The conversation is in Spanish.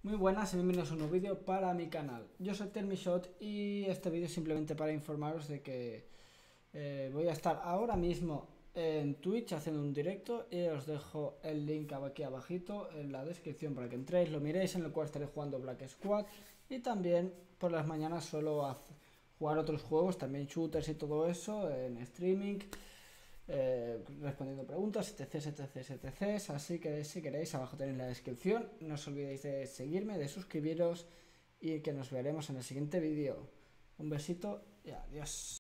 Muy buenas y bienvenidos a un nuevo vídeo para mi canal. Yo soy TellMeShot y este vídeo es simplemente para informaros de que voy a estar ahora mismo en Twitch haciendo un directo y os dejo el link aquí abajito en la descripción para que entréis, lo miréis, en el cual estaré jugando Black Squad y también por las mañanas suelo jugar otros juegos, también shooters y todo eso en streaming. Respondiendo preguntas, etc. Así que si queréis, abajo tenéis la descripción. No os olvidéis de seguirme, de suscribiros y que nos veremos en el siguiente vídeo. Un besito y adiós.